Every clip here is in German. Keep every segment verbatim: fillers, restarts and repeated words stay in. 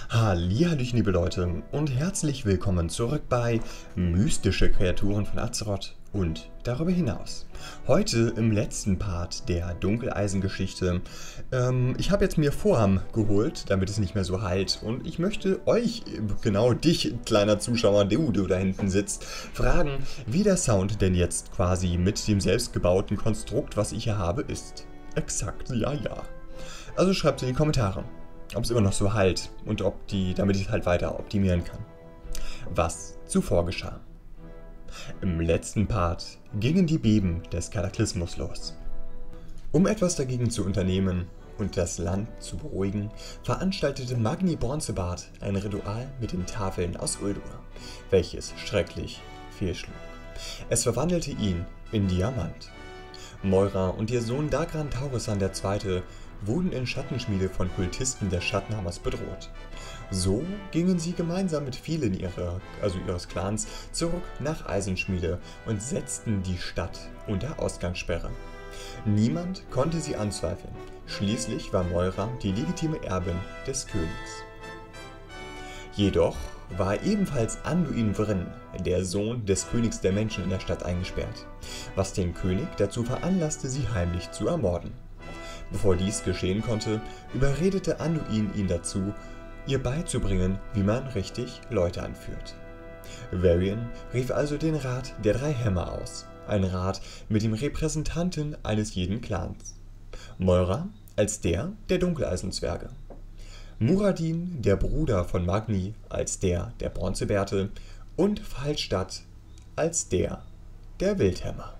Hallihallöchen, liebe Leute, und herzlich willkommen zurück bei Mystische Kreaturen von Azeroth und darüber hinaus. Heute im letzten Part der Dunkeleisen-Geschichte. Ähm, ich habe jetzt mir Vorhang geholt, damit es nicht mehr so halt, und ich möchte euch, genau dich, kleiner Zuschauer, du, du da hinten sitzt, fragen, wie der Sound denn jetzt quasi mit dem selbstgebauten Konstrukt, was ich hier habe, ist. Exakt, ja, ja. Also schreibt in die Kommentare, ob es immer noch so halt und ob die, damit ich es halt weiter optimieren kann. Was zuvor geschah. Im letzten Part gingen die Beben des Kataklysmus los. Um etwas dagegen zu unternehmen und das Land zu beruhigen, veranstaltete Magni Bronzebart ein Ritual mit den Tafeln aus Uldur, welches schrecklich fehlschlug. Es verwandelte ihn in Diamant. Moira und ihr Sohn Dagran Taurisan der Zweite wurden in Schattenschmiede von Kultisten des Schattenhammers bedroht. So gingen sie gemeinsam mit vielen ihrer, also ihres Clans zurück nach Eisenschmiede und setzten die Stadt unter Ausgangssperre. Niemand konnte sie anzweifeln. Schließlich war Moira die legitime Erbin des Königs. Jedoch war ebenfalls Anduin Wrynn, der Sohn des Königs der Menschen, in der Stadt eingesperrt, was den König dazu veranlasste, sie heimlich zu ermorden. Bevor dies geschehen konnte, überredete Anduin ihn dazu, ihr beizubringen, wie man richtig Leute anführt. Varian rief also den Rat der drei Hämmer aus, ein Rat mit dem Repräsentanten eines jeden Clans. Moira als der der Dunkeleisenzwerge, Muradin, der Bruder von Magni, als der der Bronzebärte und Falstadt als der der Wildhämmer.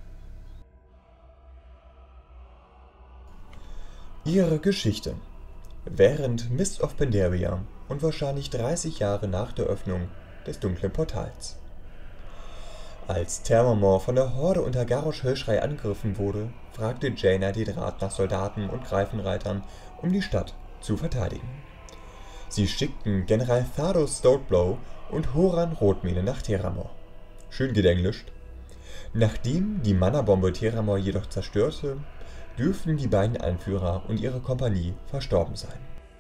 Ihre Geschichte. Während Mist of Pandaria und wahrscheinlich dreißig Jahre nach der Öffnung des dunklen Portals. Als Thermamor von der Horde unter Garrosh Hölschrei angegriffen wurde, fragte Jaina den Rat nach Soldaten und Greifenreitern, um die Stadt zu verteidigen. Sie schickten General Thados Stodeblow und Horan Rotmähne nach Theramore. Schön gedenglischt. Nachdem die Mana-Bombe Theramore jedoch zerstörte, dürften die beiden Anführer und ihre Kompanie verstorben sein.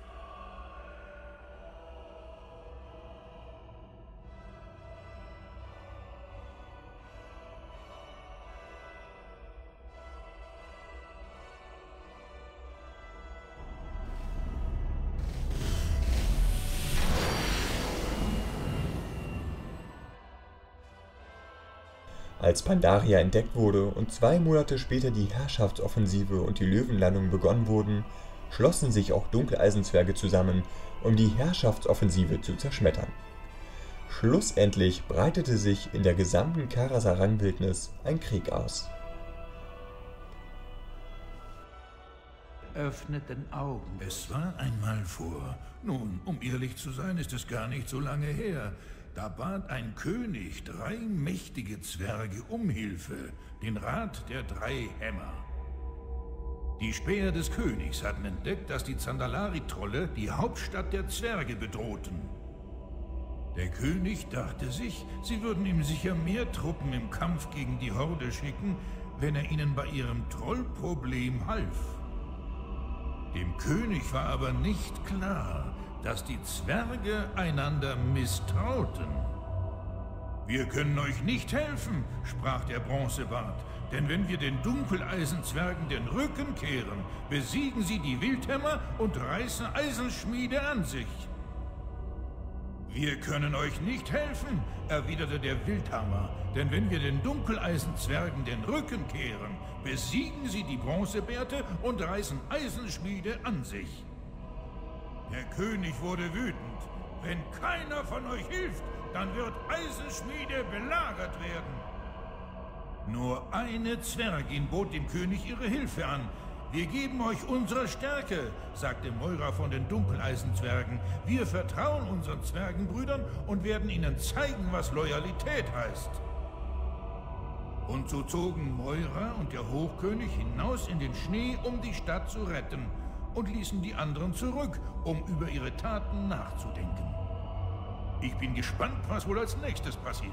Als Pandaria entdeckt wurde und zwei Monate später die Herrschaftsoffensive und die Löwenlandung begonnen wurden, schlossen sich auch Dunkeleisenzwerge zusammen, um die Herrschaftsoffensive zu zerschmettern. Schlussendlich breitete sich in der gesamten Karasarang-Wildnis ein Krieg aus. Öffneten Augen. Es war einmal vor. Nun, um ehrlich zu sein, ist es gar nicht so lange her. Da bat ein König drei mächtige Zwerge um Hilfe, den Rat der drei Hämmer. Die Späher des Königs hatten entdeckt, dass die Zandalari-Trolle die Hauptstadt der Zwerge bedrohten. Der König dachte sich, sie würden ihm sicher mehr Truppen im Kampf gegen die Horde schicken, wenn er ihnen bei ihrem Trollproblem half. Dem König war aber nicht klar, dass die Zwerge einander misstrauten. »Wir können euch nicht helfen«, sprach der Bronzebart, »denn wenn wir den Dunkeleisenzwergen den Rücken kehren, besiegen sie die Wildhämmer und reißen Eisenschmiede an sich.« »Wir können euch nicht helfen«, erwiderte der Wildhammer, »denn wenn wir den Dunkeleisenzwergen den Rücken kehren, besiegen sie die Bronzebärte und reißen Eisenschmiede an sich.« Der König wurde wütend. »Wenn keiner von euch hilft, dann wird Eisenschmiede belagert werden.« Nur eine Zwergin bot dem König ihre Hilfe an. »Wir geben euch unsere Stärke«, sagte Moira von den Dunkeleisenzwergen. »Wir vertrauen unseren Zwergenbrüdern und werden ihnen zeigen, was Loyalität heißt.« Und so zogen Moira und der Hochkönig hinaus in den Schnee, um die Stadt zu retten, und ließen die anderen zurück, um über ihre Taten nachzudenken. Ich bin gespannt, was wohl als nächstes passiert.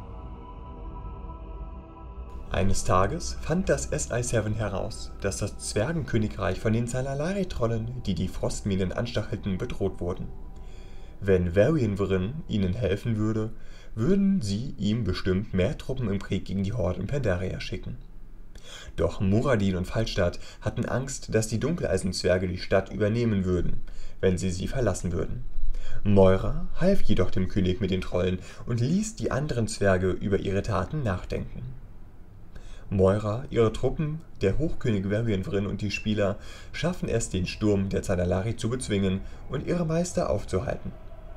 Eines Tages fand das S I sieben heraus, dass das Zwergenkönigreich von den Zandalari-Trollen, die die Frostminen anstachelten, bedroht wurden. Wenn Varian Vryn ihnen helfen würde, würden sie ihm bestimmt mehr Truppen im Krieg gegen die Horde in Pandaria schicken. Doch Muradin und Falstadt hatten Angst, dass die Dunkeleisenzwerge die Stadt übernehmen würden, wenn sie sie verlassen würden. Moira half jedoch dem König mit den Trollen und ließ die anderen Zwerge über ihre Taten nachdenken. Moira, ihre Truppen, der Hochkönig Varian Vryn und die Spieler schaffen es, den Sturm der Zandalari zu bezwingen und ihre Meister aufzuhalten.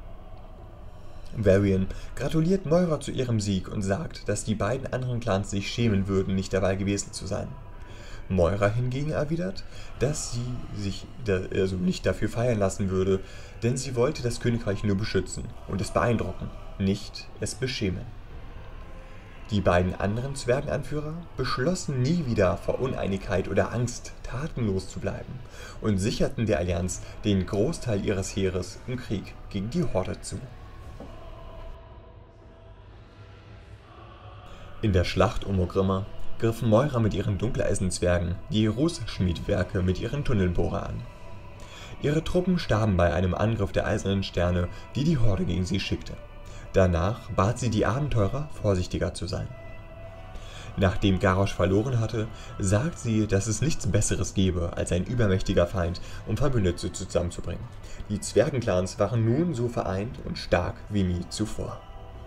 Varian gratuliert Moira zu ihrem Sieg und sagt, dass die beiden anderen Clans sich schämen würden, nicht dabei gewesen zu sein. Moira hingegen erwidert, dass sie sich da, also nicht dafür feiern lassen würde, denn sie wollte das Königreich nur beschützen und es beeindrucken, nicht es beschämen. Die beiden anderen Zwergenanführer beschlossen nie wieder vor Uneinigkeit oder Angst tatenlos zu bleiben und sicherten der Allianz den Großteil ihres Heeres im Krieg gegen die Horde zu. In der Schlacht um Orgrimmar griffen Moira mit ihren Dunkeleisenzwergen die Rußschmiedwerke mit ihren Tunnelbohrer an. Ihre Truppen starben bei einem Angriff der Eisernen Sterne, die die Horde gegen sie schickte. Danach bat sie die Abenteurer, vorsichtiger zu sein. Nachdem Garrosh verloren hatte, sagt sie, dass es nichts Besseres gäbe als ein übermächtiger Feind, um Verbündete zusammenzubringen. Die Zwergenclans waren nun so vereint und stark wie nie zuvor.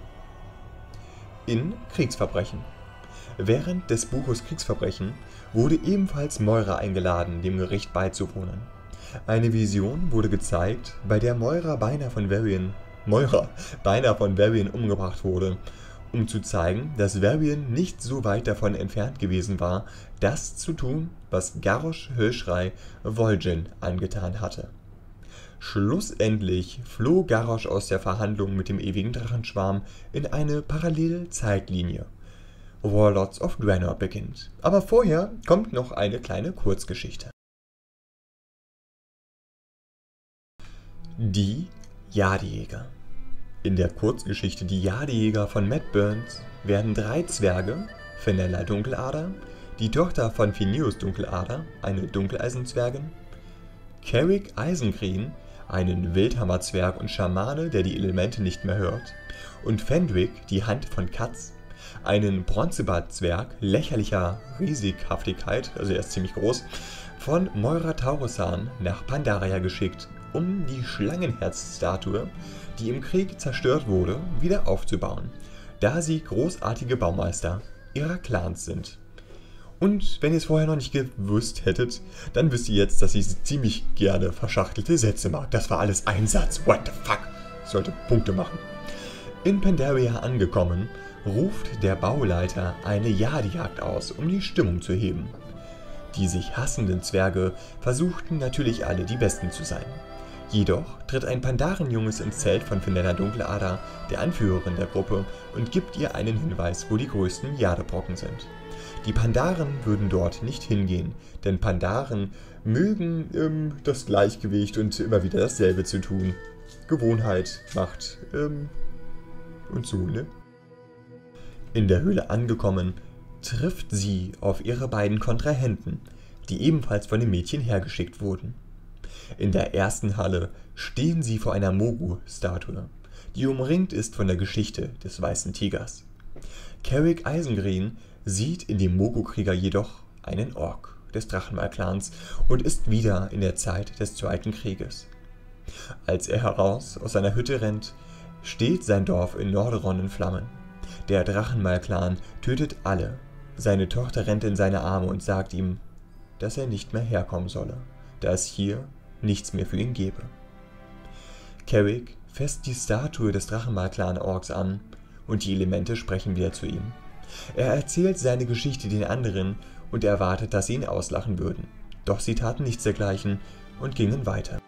In Kriegsverbrechen. Während des Buches Kriegsverbrechen wurde ebenfalls Moira eingeladen, dem Gericht beizuwohnen. Eine Vision wurde gezeigt, bei der Moira beinahe von Varian, Moira beinahe von Varian umgebracht wurde, um zu zeigen, dass Varian nicht so weit davon entfernt gewesen war, das zu tun, was Garrosh Hölschrei Vol'jin angetan hatte. Schlussendlich floh Garrosh aus der Verhandlung mit dem ewigen Drachenschwarm in eine parallele Zeitlinie. Warlords of Draenor beginnt. Aber vorher kommt noch eine kleine Kurzgeschichte. Die Jadejäger. In der Kurzgeschichte Die Jadejäger von Matt Burns werden drei Zwerge, Fenella Dunkelader, die Tochter von Phineus Dunkelader, eine Dunkeleisenzwergin, Carrick Eisengreen, einen Wildhammerzwerg und Schamane, der die Elemente nicht mehr hört, und Fendwick, die Hand von Katz, einen Bronzebartzwerg lächerlicher Riesighaftigkeit, also er ist ziemlich groß, von Moira Taurusan nach Pandaria geschickt, um die Schlangenherz-Statue, die im Krieg zerstört wurde, wieder aufzubauen, da sie großartige Baumeister ihrer Clans sind. Und wenn ihr es vorher noch nicht gewusst hättet, dann wisst ihr jetzt, dass ich ziemlich gerne verschachtelte Sätze mag. Das war alles ein Satz. What the fuck? Ich sollte Punkte machen. In Pandaria angekommen, ruft der Bauleiter eine Jadejagd aus, um die Stimmung zu heben. Die sich hassenden Zwerge versuchten natürlich alle die Besten zu sein. Jedoch tritt ein Pandarenjunges ins Zelt von Fenella Dunkelader, der Anführerin der Gruppe, und gibt ihr einen Hinweis, wo die größten Jadebrocken sind. Die Pandaren würden dort nicht hingehen, denn Pandaren mögen ähm, das Gleichgewicht und immer wieder dasselbe zu tun. Gewohnheit macht ähm, und so, ne? In der Höhle angekommen, trifft sie auf ihre beiden Kontrahenten, die ebenfalls von dem Mädchen hergeschickt wurden. In der ersten Halle stehen sie vor einer Mogu-Statue, die umringt ist von der Geschichte des Weißen Tigers. Carrick Eisengreen sieht in dem Mogu-Krieger jedoch einen Ork des Drachenmaul-Clans und ist wieder in der Zeit des Zweiten Krieges. Als er heraus aus seiner Hütte rennt, steht sein Dorf in Norderon in Flammen. Der Drachenmaul-Clan tötet alle. Seine Tochter rennt in seine Arme und sagt ihm, dass er nicht mehr herkommen solle, da es hier nichts mehr für ihn gebe. Carrick fasst die Statue des Drachenmaul-Clan-Orks an und die Elemente sprechen wieder zu ihm. Er erzählt seine Geschichte den anderen und erwartet, dass sie ihn auslachen würden. Doch sie taten nichts dergleichen und gingen weiter.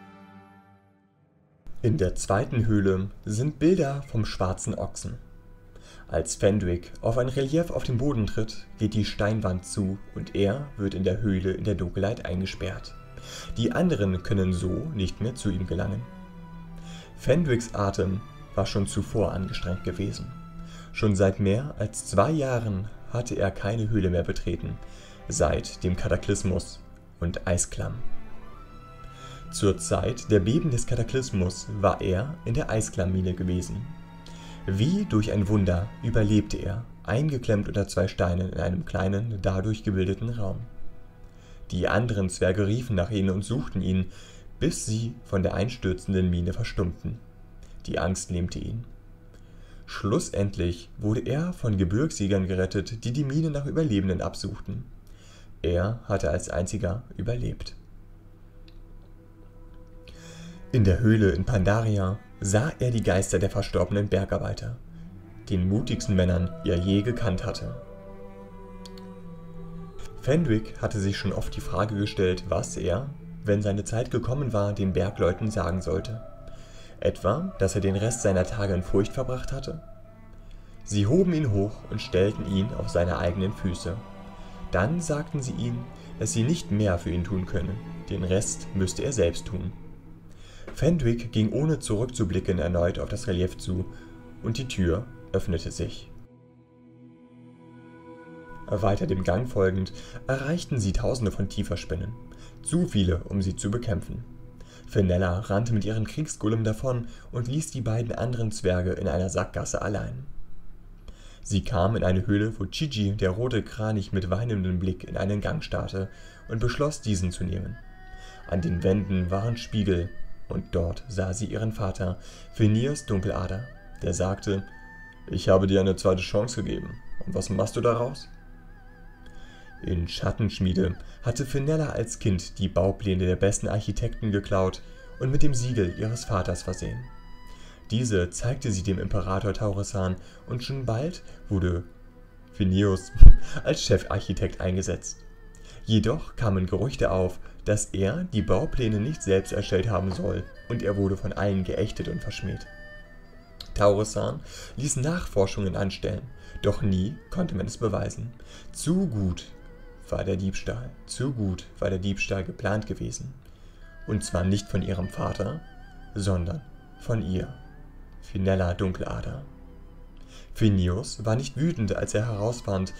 In der zweiten Höhle sind Bilder vom schwarzen Ochsen. Als Fendwick auf ein Relief auf den Boden tritt, geht die Steinwand zu und er wird in der Höhle in der Dunkelheit eingesperrt. Die anderen können so nicht mehr zu ihm gelangen. Fendwicks Atem war schon zuvor angestrengt gewesen. Schon seit mehr als zwei Jahren hatte er keine Höhle mehr betreten, seit dem Kataklysmus und Eisklamm. Zur Zeit der Beben des Kataklysmus war er in der Eisklammine gewesen. Wie durch ein Wunder überlebte er, eingeklemmt unter zwei Steinen in einem kleinen, dadurch gebildeten Raum. Die anderen Zwerge riefen nach ihm und suchten ihn, bis sie von der einstürzenden Mine verstummten. Die Angst lähmte ihn. Schlussendlich wurde er von Gebirgsjägern gerettet, die die Mine nach Überlebenden absuchten. Er hatte als einziger überlebt. In der Höhle in Pandaria sah er die Geister der verstorbenen Bergarbeiter, den mutigsten Männern, die er je gekannt hatte. Fenwick hatte sich schon oft die Frage gestellt, was er, wenn seine Zeit gekommen war, den Bergleuten sagen sollte. Etwa, dass er den Rest seiner Tage in Furcht verbracht hatte? Sie hoben ihn hoch und stellten ihn auf seine eigenen Füße. Dann sagten sie ihm, dass sie nicht mehr für ihn tun können, den Rest müsste er selbst tun. Fenwick ging ohne zurückzublicken erneut auf das Relief zu, und die Tür öffnete sich. Weiter dem Gang folgend erreichten sie tausende von Tiferspinnen, zu viele, um sie zu bekämpfen. Fenella rannte mit ihrem Kriegsgolem davon und ließ die beiden anderen Zwerge in einer Sackgasse allein. Sie kamen in eine Höhle, wo Chi-Ji, der rote Kranich, mit weinendem Blick in einen Gang starrte und beschloss, diesen zu nehmen. An den Wänden waren Spiegel, und dort sah sie ihren Vater, Phineas Dunkelader, der sagte: »Ich habe dir eine zweite Chance gegeben. Und was machst du daraus?« In Schattenschmiede hatte Fenella als Kind die Baupläne der besten Architekten geklaut und mit dem Siegel ihres Vaters versehen. Diese zeigte sie dem Imperator Taurussan, und schon bald wurde Phineas als Chefarchitekt eingesetzt. Jedoch kamen Gerüchte auf, dass er die Baupläne nicht selbst erstellt haben soll, und er wurde von allen geächtet und verschmäht. Taurussan ließ Nachforschungen anstellen, doch nie konnte man es beweisen. Zu gut war der Diebstahl, zu gut war der Diebstahl geplant gewesen. Und zwar nicht von ihrem Vater, sondern von ihr, Fenella Dunkelader. Phineas war nicht wütend, als er herausfand,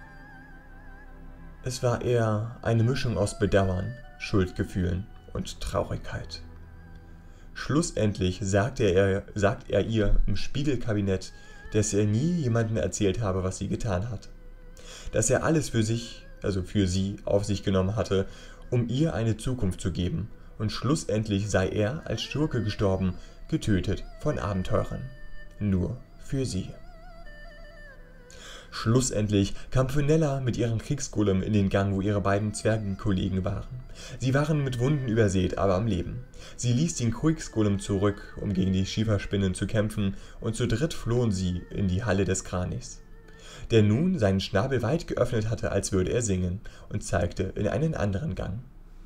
es war eher eine Mischung aus Bedauern, Schuldgefühlen und Traurigkeit. Schlussendlich sagte er, sagt er ihr im Spiegelkabinett, dass er nie jemandem erzählt habe, was sie getan hat. Dass er alles für sich, also für sie, auf sich genommen hatte, um ihr eine Zukunft zu geben, und schlussendlich sei er als Schurke gestorben, getötet von Abenteurern. Nur für sie. Schlussendlich kam Fenella mit ihrem Kriegsgolem in den Gang, wo ihre beiden Zwergenkollegen waren. Sie waren mit Wunden übersät, aber am Leben. Sie ließ den Kriegsgolem zurück, um gegen die Schieferspinnen zu kämpfen, und zu dritt flohen sie in die Halle des Kranichs, der nun seinen Schnabel weit geöffnet hatte, als würde er singen, und zeigte in einen anderen Gang.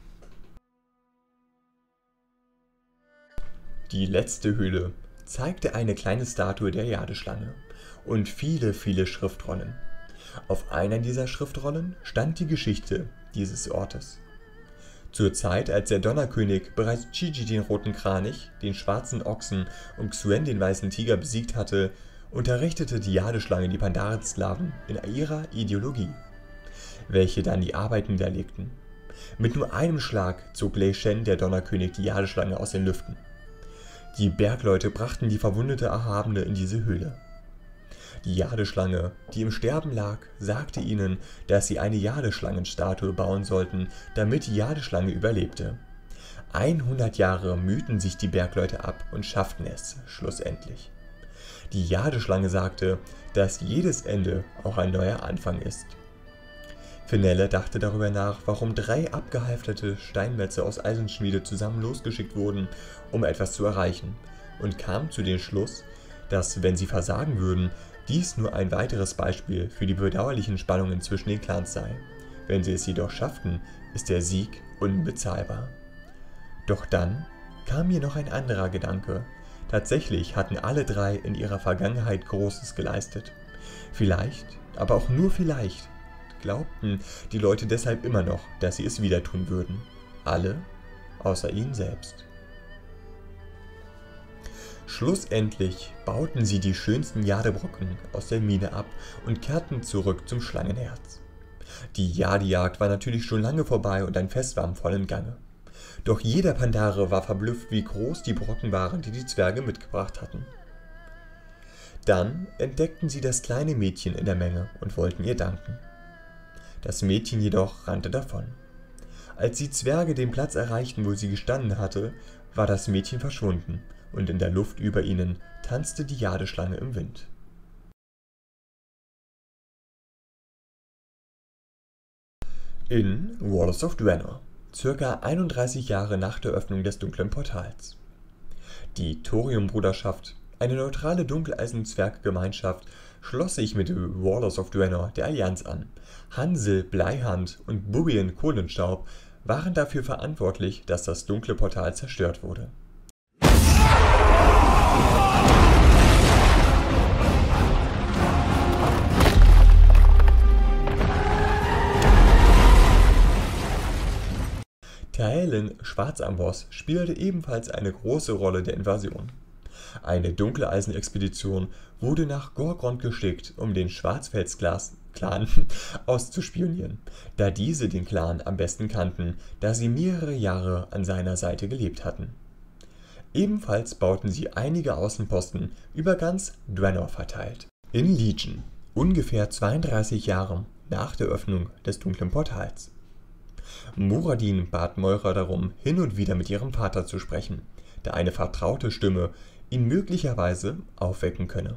Die letzte Höhle zeigte eine kleine Statue der Jadeschlange und viele, viele Schriftrollen. Auf einer dieser Schriftrollen stand die Geschichte dieses Ortes. Zur Zeit, als der Donnerkönig bereits Chi-Ji den roten Kranich, den schwarzen Ochsen und Xuen den weißen Tiger besiegt hatte, unterrichtete die Jadeschlange die Pandaren-Sklaven in ihrer Ideologie, welche dann die Arbeiten niederlegten. Mit nur einem Schlag zog Lei Shen, der Donnerkönig, die Jadeschlange aus den Lüften. Die Bergleute brachten die verwundete Erhabene in diese Höhle. Die Jadeschlange, die im Sterben lag, sagte ihnen, dass sie eine Jadeschlangenstatue bauen sollten, damit die Jadeschlange überlebte. hundert Jahre mühten sich die Bergleute ab und schafften es schlussendlich. Die Jadeschlange sagte, dass jedes Ende auch ein neuer Anfang ist. Fenella dachte darüber nach, warum drei abgehalfterte Steinmetze aus Eisenschmiede zusammen losgeschickt wurden, um etwas zu erreichen, und kam zu dem Schluss, dass, wenn sie versagen würden, dies nur ein weiteres Beispiel für die bedauerlichen Spannungen zwischen den Clans sei. Wenn sie es jedoch schafften, ist der Sieg unbezahlbar. Doch dann kam mir noch ein anderer Gedanke. Tatsächlich hatten alle drei in ihrer Vergangenheit Großes geleistet. Vielleicht, aber auch nur vielleicht, glaubten die Leute deshalb immer noch, dass sie es wieder tun würden. Alle, außer ihnen selbst. Schlussendlich bauten sie die schönsten Jadebrocken aus der Mine ab und kehrten zurück zum Schlangenherz. Die Jadejagd war natürlich schon lange vorbei und ein Fest war im vollen Gange. Doch jeder Pandare war verblüfft, wie groß die Brocken waren, die die Zwerge mitgebracht hatten. Dann entdeckten sie das kleine Mädchen in der Menge und wollten ihr danken. Das Mädchen jedoch rannte davon. Als die Zwerge den Platz erreichten, wo sie gestanden hatte, war das Mädchen verschwunden, und in der Luft über ihnen tanzte die Jadeschlange im Wind. In Walls of Draenor, circa einunddreißig Jahre nach der Öffnung des dunklen Portals. Die Thorium-Bruderschaft, eine neutrale Dunkeleisen-Zwerggemeinschaft, schloss sich mit Warlords of Draenor der Allianz an. Hansel Bleihand und Burian Kohlenstaub waren dafür verantwortlich, dass das dunkle Portal zerstört wurde. Taellen Schwarzamboss spielte ebenfalls eine große Rolle der Invasion. Eine Dunkeleisen-Expedition wurde nach Gorgrond geschickt, um den Schwarzfels-Clan auszuspionieren, da diese den Clan am besten kannten, da sie mehrere Jahre an seiner Seite gelebt hatten. Ebenfalls bauten sie einige Außenposten über ganz Draenor verteilt. In Legion, ungefähr zweiunddreißig Jahre nach der Öffnung des dunklen Portals. Muradin bat Moira darum, hin und wieder mit ihrem Vater zu sprechen, da eine vertraute Stimme ihn möglicherweise aufwecken könne.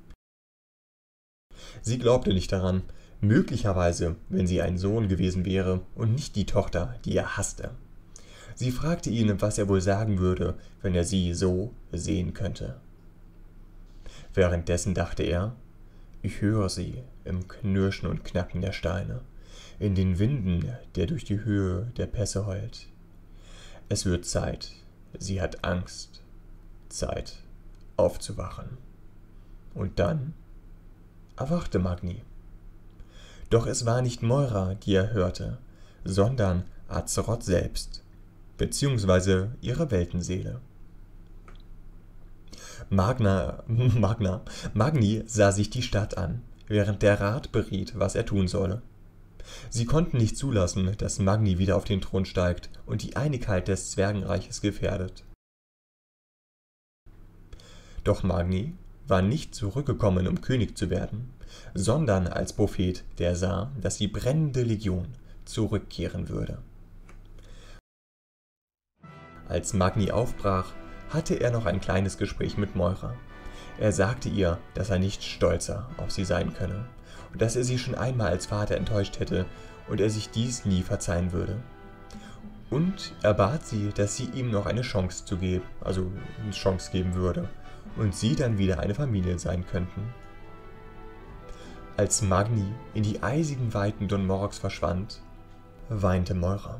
Sie glaubte nicht daran, möglicherweise, wenn sie ein Sohn gewesen wäre und nicht die Tochter, die er hasste. Sie fragte ihn, was er wohl sagen würde, wenn er sie so sehen könnte. Währenddessen dachte er, ich höre sie im Knirschen und Knacken der Steine, in den Winden, der durch die Höhe der Pässe heult. Es wird Zeit, sie hat Angst, Zeit aufzuwachen. Und dann erwachte Magni. Doch es war nicht Moira, die er hörte, sondern Azeroth selbst, beziehungsweise ihre Weltenseele. Magna, Magna, Magni sah sich die Stadt an, während der Rat beriet, was er tun solle. Sie konnten nicht zulassen, dass Magni wieder auf den Thron steigt und die Einigkeit des Zwergenreiches gefährdet. Doch Magni war nicht zurückgekommen, um König zu werden, sondern als Prophet, der sah, dass die brennende Legion zurückkehren würde. Als Magni aufbrach, hatte er noch ein kleines Gespräch mit Moira. Er sagte ihr, dass er nicht stolzer auf sie sein könne und dass er sie schon einmal als Vater enttäuscht hätte und er sich dies nie verzeihen würde. Und er bat sie, dass sie ihm noch eine Chance zu geben, also eine Chance geben würde und sie dann wieder eine Familie sein könnten. Als Magni in die eisigen Weiten Dun Moroks verschwand, weinte Moira.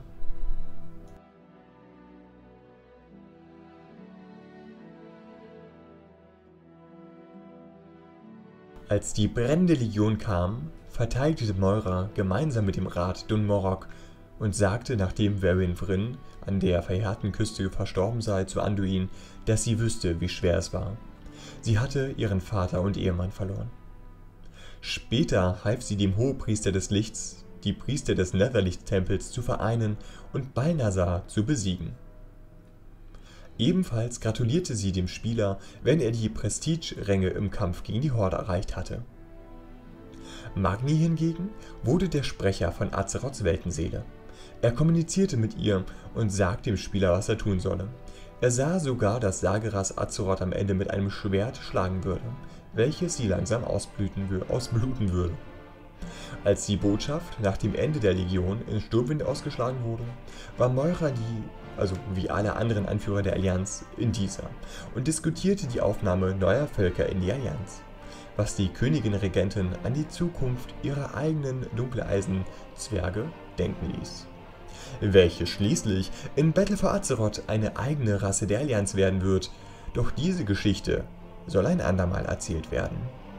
Als die brennende Legion kam, verteidigte Moira gemeinsam mit dem Rat Dun Morok und sagte, nachdem Verin Vryn an der verheerten Küste verstorben sei, zu Anduin, dass sie wüsste, wie schwer es war. Sie hatte ihren Vater und Ehemann verloren. Später half sie dem Hohepriester des Lichts, die Priester des Netherlicht-Tempels zu vereinen und Balnazar zu besiegen. Ebenfalls gratulierte sie dem Spieler, wenn er die Prestige-Ränge im Kampf gegen die Horde erreicht hatte. Magni hingegen wurde der Sprecher von Azeroths Weltenseele. Er kommunizierte mit ihr und sagte dem Spieler, was er tun solle. Er sah sogar, dass Sargeras Azeroth am Ende mit einem Schwert schlagen würde, welches sie langsam ausbluten würde. Als die Botschaft nach dem Ende der Legion in Sturmwind ausgeschlagen wurde, war Moira die, also wie alle anderen Anführer der Allianz, in dieser und diskutierte die Aufnahme neuer Völker in die Allianz, was die Königin-Regentin an die Zukunft ihrer eigenen Dunkeleisen-Zwerge denken ließ, welche schließlich in Battle for Azeroth eine eigene Rasse der Allianz werden wird, doch diese Geschichte soll ein andermal erzählt werden.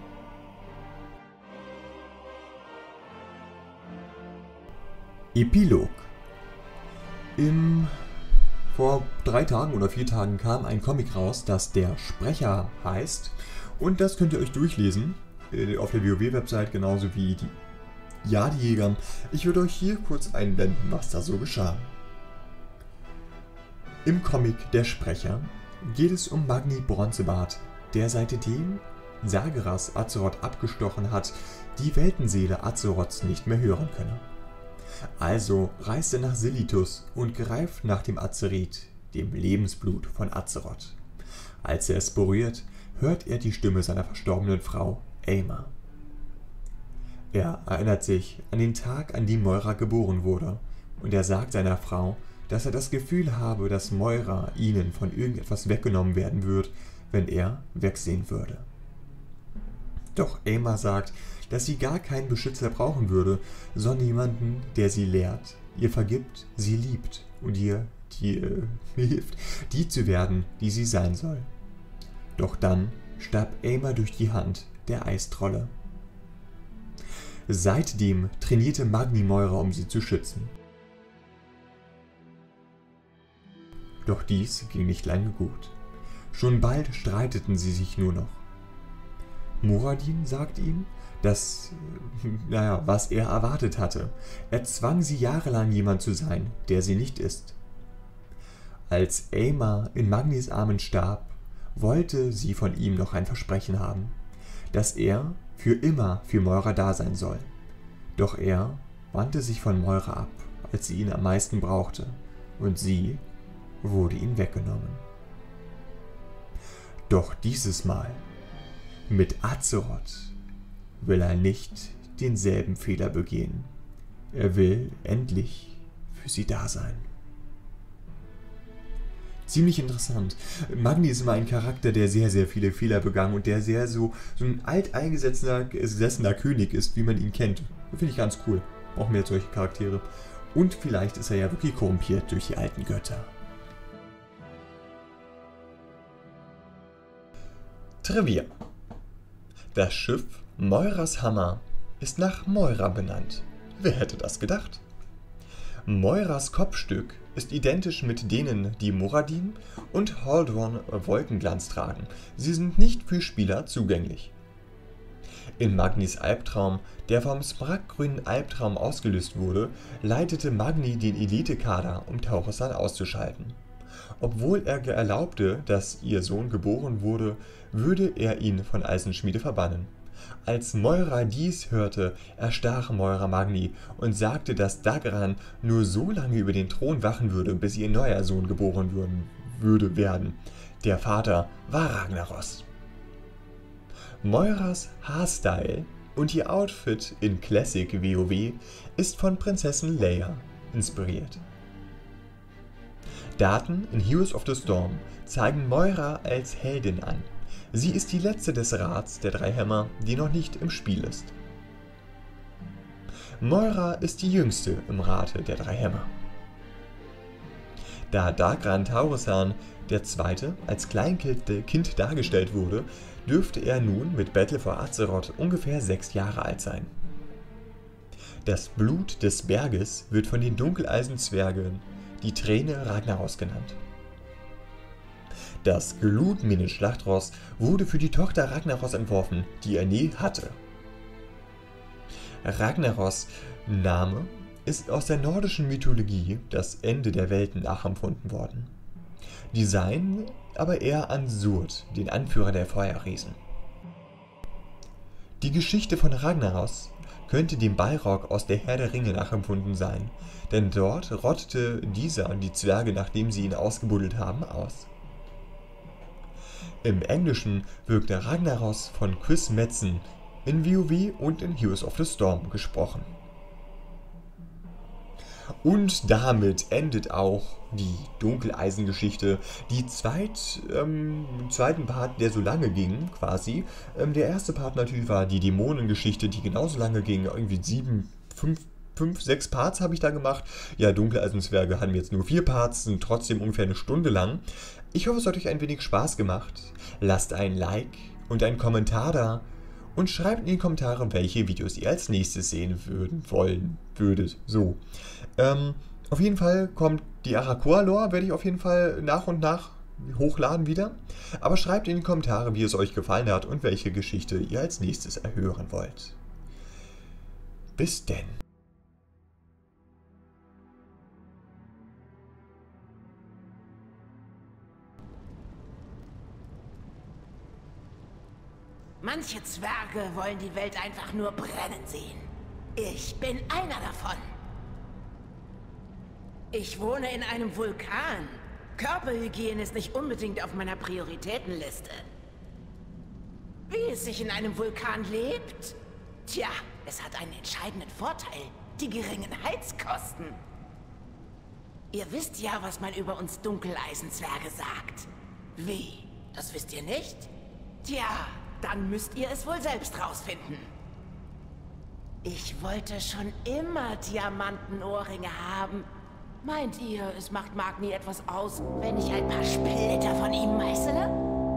Epilog. Im, vor drei Tagen oder vier Tagen kam ein Comic raus, das Der Sprecher heißt. Und das könnt ihr euch durchlesen äh, auf der WoW-Website, genauso wie die Jadejäger. Ich würde euch hier kurz einblenden, was da so geschah. Im Comic Der Sprecher geht es um Magni Bronzebart, der seitdem Sargeras Azeroth abgestochen hat, die Weltenseele Azeroths nicht mehr hören könne. Also reist er nach Silithus und greift nach dem Azerit, dem Lebensblut von Azeroth. Als er es berührt, hört er die Stimme seiner verstorbenen Frau, Aemma. Er erinnert sich an den Tag, an dem Moira geboren wurde, und er sagt seiner Frau, dass er das Gefühl habe, dass Moira ihnen von irgendetwas weggenommen werden wird, wenn er wegsehen würde. Doch Aemma sagt, dass sie gar keinen Beschützer brauchen würde, sondern jemanden, der sie lehrt, ihr vergibt, sie liebt und ihr die, äh, hilft, die zu werden, die sie sein soll. Doch dann starb Aemma durch die Hand der Eistrolle. Seitdem trainierte Magni Moira, um sie zu schützen. Doch dies ging nicht lange gut. Schon bald streiteten sie sich nur noch. Muradin sagt ihm, dass, naja, was er erwartet hatte. Er zwang sie jahrelang jemand zu sein, der sie nicht ist. Als Aemma in Magnis Armen starb, wollte sie von ihm noch ein Versprechen haben, dass er für immer für Moira da sein soll. Doch er wandte sich von Moira ab, als sie ihn am meisten brauchte, und sie wurde ihm weggenommen. Doch dieses Mal, mit Azeroth, will er nicht denselben Fehler begehen. Er will endlich für sie da sein. Ziemlich interessant. Magni ist immer ein Charakter, der sehr, sehr viele Fehler begangen und der sehr so, so ein alteingesessener König ist, wie man ihn kennt. Das finde ich ganz cool. Brauchen wir jetzt solche Charaktere. Und vielleicht ist er ja wirklich korrumpiert durch die alten Götter. Trivia. Das Schiff Moiras Hammer ist nach Moira benannt. Wer hätte das gedacht? Moiras Kopfstück ist identisch mit denen, die Muradin und Haldron Wolkenglanz tragen. Sie sind nicht für Spieler zugänglich. In Magnis Albtraum, der vom smaragdgrünen Albtraum ausgelöst wurde, leitete Magni den Elite-Kader, um Taurissan auszuschalten. Obwohl er erlaubte, dass ihr Sohn geboren wurde, würde er ihn von Eisenschmiede verbannen. Als Moira dies hörte, erstach Moira Magni und sagte, dass Dagran nur so lange über den Thron wachen würde, bis ihr neuer Sohn geboren würden, würde werden. Der Vater war Ragnaros. Moiras Haarstyle und ihr Outfit in Classic WoW ist von Prinzessin Leia inspiriert. Daten in Heroes of the Storm zeigen Moira als Heldin an. Sie ist die letzte des Rats der drei Hämmer, die noch nicht im Spiel ist. Moira ist die jüngste im Rate der drei Hämmer. Da Dagran Taurissan der Zweite als Kleinkind dargestellt wurde, dürfte er nun mit Battle for Azeroth ungefähr sechs Jahre alt sein. Das Blut des Berges wird von den Dunkeleisenzwergen die Träne Ragnaros genannt. Das Glutminenschlachtross wurde für die Tochter Ragnaros entworfen, die er nie hatte. Ragnaros' Name ist aus der nordischen Mythologie, das Ende der Welten, nachempfunden worden. Design aber eher an Surd, den Anführer der Feuerriesen. Die Geschichte von Ragnaros könnte dem Balrog aus der Herr der Ringe nachempfunden sein, denn dort rottete dieser die Zwerge, nachdem sie ihn ausgebuddelt haben, aus. Im Englischen wirkte Ragnaros von Chris Metzen in WoW und in Heroes of the Storm gesprochen. Und damit endet auch die Dunkeleisengeschichte, die zweit, ähm, zweiten Part, der so lange ging, quasi. Ähm, der erste Part natürlich war die Dämonengeschichte, die genauso lange ging, irgendwie sieben, fünf, fünf, sechs Parts habe ich da gemacht. Ja, Dunkeleisenzwerge hatten jetzt nur vier Parts, sind trotzdem ungefähr eine Stunde lang. Ich hoffe, es hat euch ein wenig Spaß gemacht. Lasst ein Like und einen Kommentar da und schreibt in die Kommentare, welche Videos ihr als nächstes sehen würden, wollen, würdet. So. Ähm, auf jeden Fall kommt die Arakoa-Lore, werde ich auf jeden Fall nach und nach hochladen wieder. Aber schreibt in die Kommentare, wie es euch gefallen hat und welche Geschichte ihr als nächstes erhören wollt. Bis denn. Manche Zwerge wollen die Welt einfach nur brennen sehen. Ich bin einer davon. Ich wohne in einem Vulkan. Körperhygiene ist nicht unbedingt auf meiner Prioritätenliste. Wie es sich in einem Vulkan lebt? Tja, es hat einen entscheidenden Vorteil. Die geringen Heizkosten. Ihr wisst ja, was man über uns Dunkeleisenzwerge sagt. Wie? Das wisst ihr nicht? Tja, dann müsst ihr es wohl selbst rausfinden. Ich wollte schon immer Diamantenohrringe haben. Meint ihr, es macht Magni etwas aus, wenn ich ein paar Splitter von ihm meißele?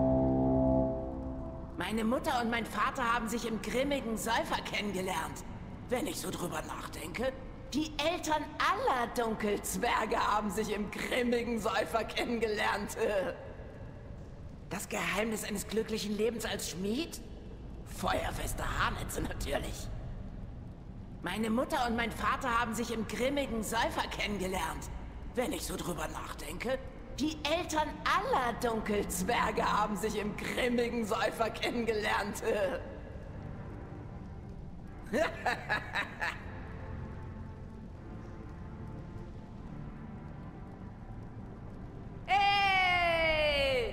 Meine Mutter und mein Vater haben sich im grimmigen Säufer kennengelernt. Wenn ich so drüber nachdenke, die Eltern aller Dunkelzwerge haben sich im grimmigen Säufer kennengelernt. Das Geheimnis eines glücklichen Lebens als Schmied? Feuerfeste Haarnetze natürlich. Meine Mutter und mein Vater haben sich im grimmigen Säufer kennengelernt. Wenn ich so drüber nachdenke, die Eltern aller Dunkelzwerge haben sich im grimmigen Säufer kennengelernt. Hey!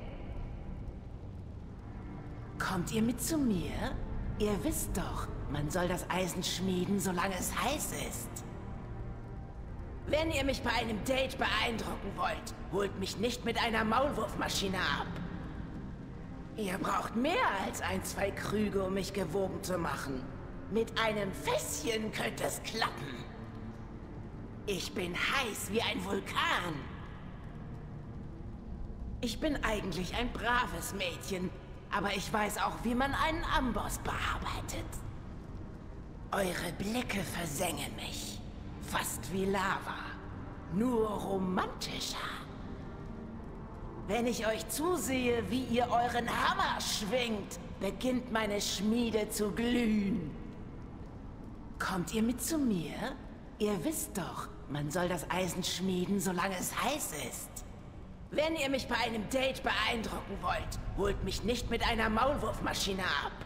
Kommt ihr mit zu mir? Ihr wisst doch, man soll das Eisen schmieden, solange es heiß ist. Wenn ihr mich bei einem Date beeindrucken wollt, holt mich nicht mit einer Maulwurfmaschine ab. Ihr braucht mehr als ein, zwei Krüge, um mich gewogen zu machen. Mit einem Fässchen könnte es klappen. Ich bin heiß wie ein Vulkan. Ich bin eigentlich ein braves Mädchen, aber ich weiß auch, wie man einen Amboss bearbeitet. Eure Blicke versengen mich. Fast wie Lava. Nur romantischer. Wenn ich euch zusehe, wie ihr euren Hammer schwingt, beginnt meine Schmiede zu glühen. Kommt ihr mit zu mir? Ihr wisst doch, man soll das Eisen schmieden, solange es heiß ist. Wenn ihr mich bei einem Date beeindrucken wollt, holt mich nicht mit einer Maulwurfmaschine ab.